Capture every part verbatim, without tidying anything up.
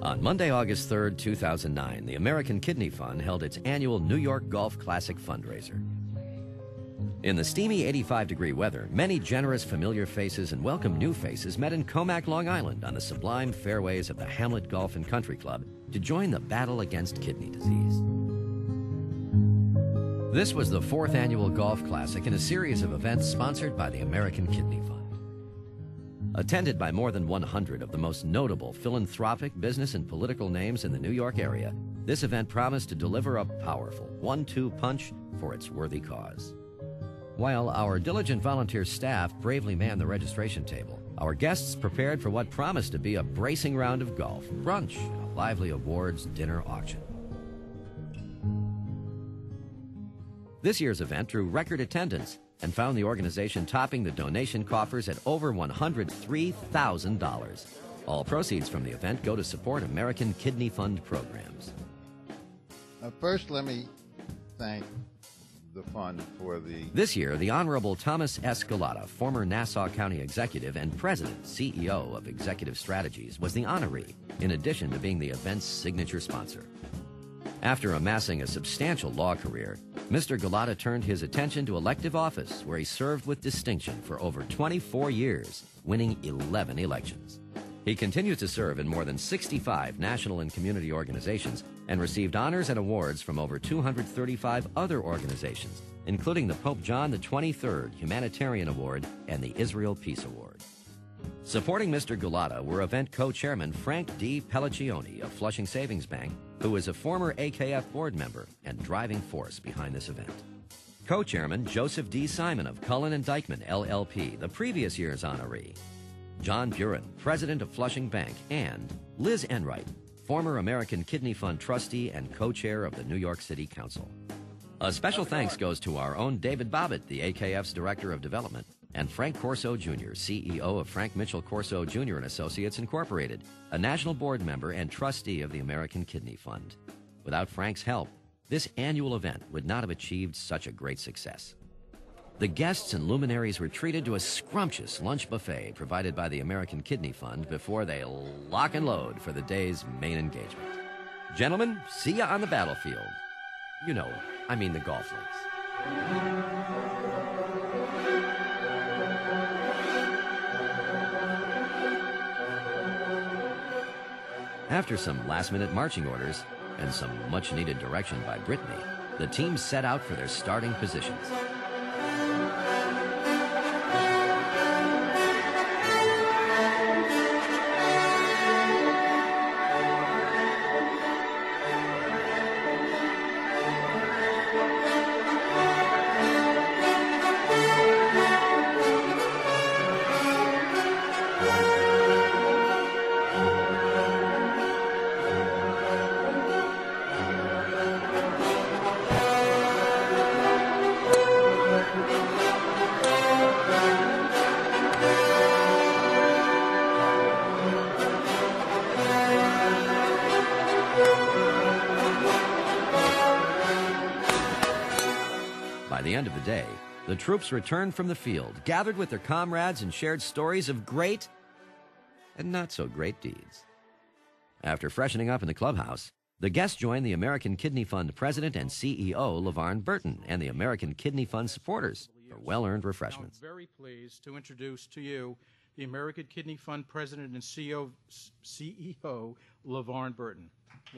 On Monday, August third, two thousand nine, the American Kidney Fund held its annual New York Golf Classic fundraiser. In the steamy eighty-five degree weather, many generous, familiar faces and welcome new faces met in Comac, Long Island on the sublime fairways of the Hamlet Golf and Country Club to join the battle against kidney disease. This was the fourth annual Golf Classic in a series of events sponsored by the American Kidney Fund. Attended by more than one hundred of the most notable philanthropic, business, and political names in the New York area, this event promised to deliver a powerful one two punch for its worthy cause. While our diligent volunteer staff bravely manned the registration table, our guests prepared for what promised to be a bracing round of golf, brunch, and a lively awards dinner auction. This year's event drew record attendance and found the organization topping the donation coffers at over one hundred three thousand dollars. All proceeds from the event go to support American Kidney Fund programs. Uh, first, let me thank the fund for the... This year, the Honorable Thomas S. Galata, former Nassau County Executive and President, C E O of Executive Strategies, was the honoree, in addition to being the event's signature sponsor. After amassing a substantial law career, Mister Galata turned his attention to elective office, where he served with distinction for over twenty-four years, winning eleven elections. He continues to serve in more than sixty-five national and community organizations and received honors and awards from over two hundred thirty-five other organizations, including the Pope John the twenty-third Humanitarian Award and the Israel Peace Award. Supporting Mister Galata were event co-chairman Frank D. Pelliccioni of Flushing Savings Bank, who is a former A K F board member and driving force behind this event. Co-chairman Joseph D. Simon of Cullen and Dykman, L L P, the previous year's honoree. John Buren, president of Flushing Bank, and Liz Enright, former American Kidney Fund trustee and co-chair of the New York City Council. A special thanks goes to our own David Bobbitt, the A K F's Director of Development, and Frank Corso Junior, C E O of Frank Mitchell Corso Junior and Associates Incorporated, a national board member and trustee of the American Kidney Fund. Without Frank's help, this annual event would not have achieved such a great success. The guests and luminaries were treated to a scrumptious lunch buffet provided by the American Kidney Fund before they lock and load for the day's main engagement. Gentlemen, see ya on the battlefield. You know, I mean the golf links. After some last-minute marching orders and some much-needed direction by Brittany, the teams set out for their starting positions. By the end of the day, the troops returned from the field, gathered with their comrades, and shared stories of great and not so great deeds. After freshening up in the clubhouse, the guests joined the American Kidney Fund president and C E O, LeVarn Burton, and the American Kidney Fund supporters for well-earned refreshments. I'm very pleased to introduce to you the American Kidney Fund president and C E O, C E O LeVarn Burton.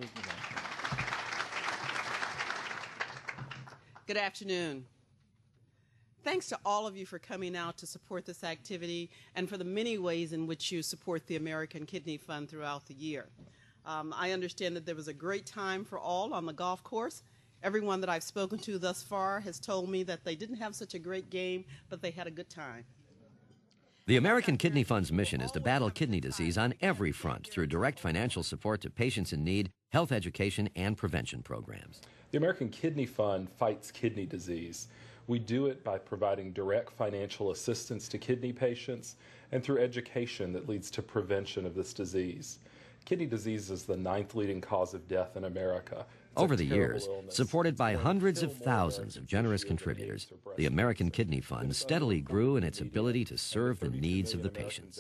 Good afternoon. Thanks to all of you for coming out to support this activity and for the many ways in which you support the American Kidney Fund throughout the year. Um, I understand that there was a great time for all on the golf course. Everyone that I've spoken to thus far has told me that they didn't have such a great game, but they had a good time. The American Kidney Fund's mission is to battle kidney disease on every front through direct financial support to patients in need, health education, and prevention programs. The American Kidney Fund fights kidney disease. We do it by providing direct financial assistance to kidney patients and through education that leads to prevention of this disease. Kidney disease is the ninth leading cause of death in America. It's Over the years, supported by hundreds of thousands of generous contributors, the American Kidney Fund steadily grew in its ability to serve the needs of the patients.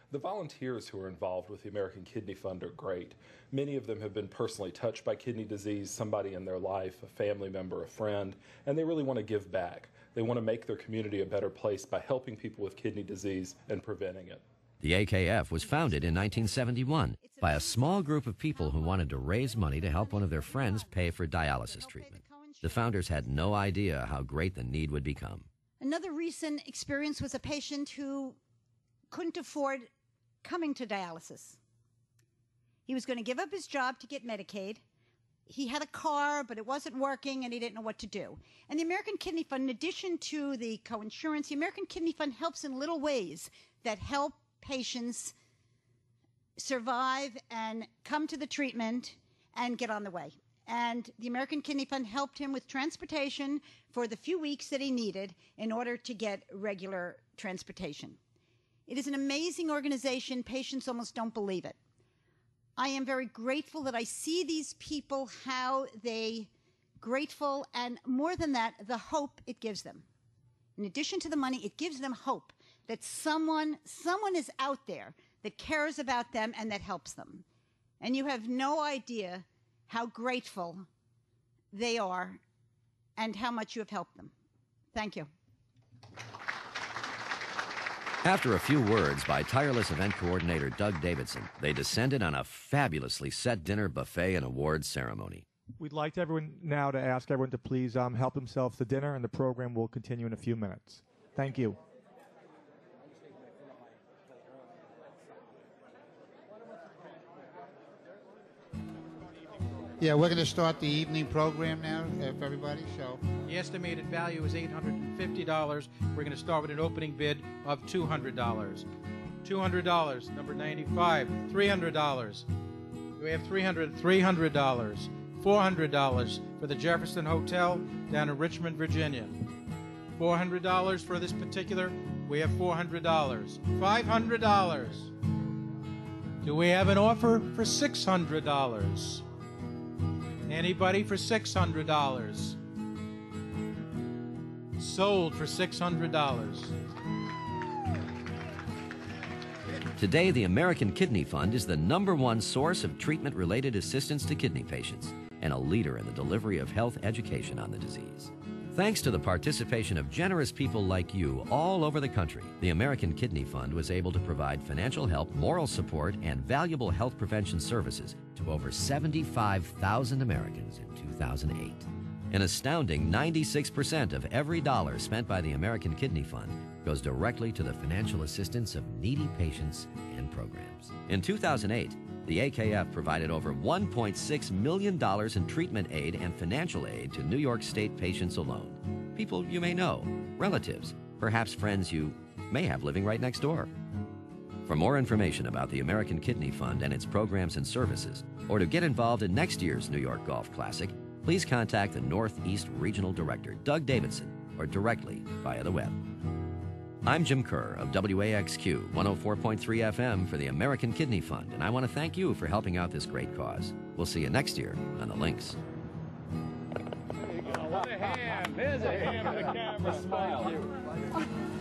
The volunteers who are involved with the American Kidney Fund are great. Many of them have been personally touched by kidney disease, somebody in their life, a family member, a friend, and they really want to give back. They want to make their community a better place by helping people with kidney disease and preventing it. The A K F was founded in nineteen seventy-one by a small group of people who wanted to raise money to help one of their friends pay for dialysis treatment. The founders had no idea how great the need would become. Another recent experience was a patient who couldn't afford coming to dialysis. He was going to give up his job to get Medicaid. He had a car, but it wasn't working, and he didn't know what to do. And the American Kidney Fund, in addition to the coinsurance, the American Kidney Fund helps in little ways that help patients survive and come to the treatment and get on the way. And the American Kidney Fund helped him with transportation for the few weeks that he needed in order to get regular transportation. It is an amazing organization. Patients almost don't believe it. I am very grateful that I see these people, how they grateful, and more than that, the hope it gives them. In addition to the money, it gives them hope that someone, someone is out there that cares about them and that helps them. And you have no idea how grateful they are and how much you have helped them. Thank you. After a few words by tireless event coordinator Doug Davidson, they descended on a fabulously set dinner, buffet, and awards ceremony. We'd like to everyone now to ask everyone to please um, help themselves to dinner, and the program will continue in a few minutes. Thank you. Yeah, we're going to start the evening program now, if everybody, so. The estimated value is eight hundred fifty dollars. We're going to start with an opening bid of two hundred dollars. two hundred dollars, number ninety-five, three hundred dollars. We have three hundred dollars, three hundred dollars, four hundred dollars for the Jefferson Hotel down in Richmond, Virginia. four hundred dollars for this particular, we have four hundred dollars. five hundred dollars. Do we have an offer for six hundred dollars? Anybody for six hundred dollars? Sold for six hundred dollars. Today, the American Kidney Fund is the number one source of treatment-related assistance to kidney patients and a leader in the delivery of health education on the disease. Thanks to the participation of generous people like you all over the country, the American Kidney Fund was able to provide financial help, moral support, and valuable health prevention services to over seventy-five thousand Americans in two thousand eight. An astounding ninety-six percent of every dollar spent by the American Kidney Fund goes directly to the financial assistance of needy patients and programs. In two thousand eight, the A K F provided over one point six million dollars in treatment aid and financial aid to New York State patients alone. People you may know, relatives, perhaps friends you may have living right next door. For more information about the American Kidney Fund and its programs and services, or to get involved in next year's New York Golf Classic, please contact the Northeast Regional Director, Doug Davidson, or directly via the web. I'm Jim Kerr of W A X Q one oh four point three F M for the American Kidney Fund, and I want to thank you for helping out this great cause. We'll see you next year on The Links. There you go. What a hand. There's a hand for the camera. Smile.